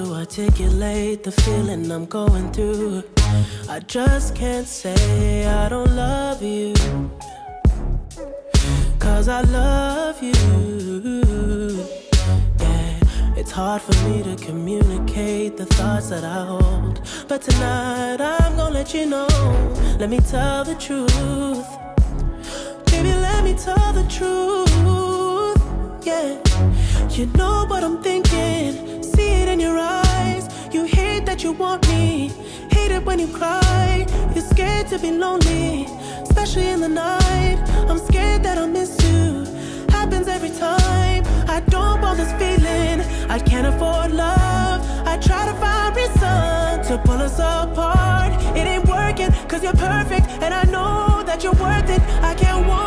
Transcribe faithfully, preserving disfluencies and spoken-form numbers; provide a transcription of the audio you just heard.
to articulate the feeling I'm going through. I just can't say I don't love you, 'cause I love you. Yeah, it's hard for me to communicate the thoughts that I hold, but tonight I'm gonna let you know. Let me tell the truth. Baby, let me tell the truth. Yeah, you know what I'm thinking. See it in your eyes. You hate that you want me. Hate it when you cry. You're scared to be lonely, especially in the night. I'm scared that I'll miss you. Happens every time. I don't want this feeling. I can't afford love. I try to find reason to pull us apart. It ain't working, 'cause you're perfect, and I know that you're worth it. I can't want